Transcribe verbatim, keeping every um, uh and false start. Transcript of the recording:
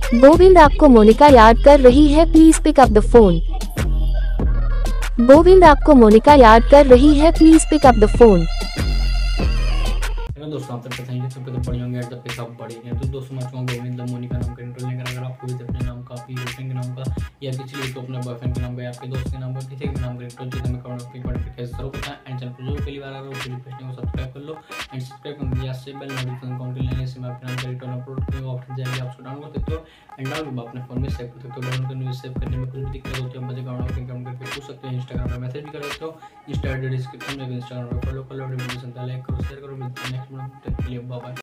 गोविंद, आपको मोनिका याद कर रही है, please pick up the phone. Govind, आपको मोनिका याद कर रही है, please pick up the phone. दोस्तों आप तक बताएंगे तो सबके तो बड़ी होंगे जब तक सब बड़ी हैं। तो दोस्तों मैं चाहूँगा गोविंद मोनिका नाम का इंट्रो लेकर अगर आपको भी अपने नाम का, अपनी गर्लफ्रेंड के नाम का या किसी लिए तो अपने बॉयफ्रेंड के नाम का या आपके दोस्त के नाम का किसी के नाम का इंट्रो चाहिए तो मैं कमेंट में कमेंट करके जरूर बताएं। एंड चैनल पर जो पहली बार आ रहा है वो चैनल को सब्सक्राइब कर लो एंड सब्सक्राइब करने के से बेल नोटिफिकेशन ऑन कर लेने से मैं अपने नाम का रिटर्न अपलोड करूँगा ऑप्शन जाएगी, आप उसको डाउनलोड कर सकते हो एंड डाउनलोड अपने फोन में सेव कर सकते हो। डाउनलोड करने में सेव करने में कुछ भी दिक्कत होती है मुझे कमेंट करके पूछ सकते हो, इंस्टाग्राम पर मैसेज भी कर सकते हो, इंस्टा डिस्क्रिप्शन में इंस्टाग्राम पर फॉलो कर लो, लाइक करो, शेयर करो। मिलते हैं नेक्स्ट वीडियो में, बाय बाय।